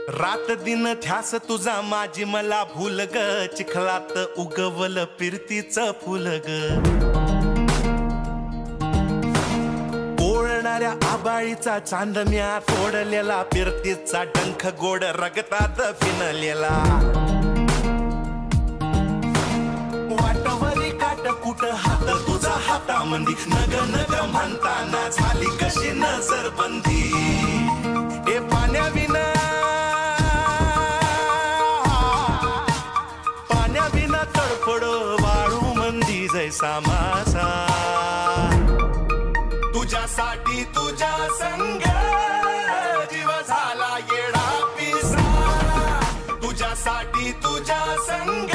रात दिन ध्यास तुझा माझी मला भूल ग, चिखलात उगवल फिरतीचं फुल ग. पोळणाऱ्या आबाळीचा चांदण्या तोडलेला, फिरतीचा डंख गोड रगतात फिनलेला. वाटवरी काट कुट हात तुझा हातामंदी, नग नग म्हणताना झाली कशी नजरबंदी. ए पाण्याविना तडफड वाळू मंदी जैसा मासा. तुझ्यासाठी तुझ्या संग जीव झाला येडा पिसा. तुझ्यासाठी तुझ्या संग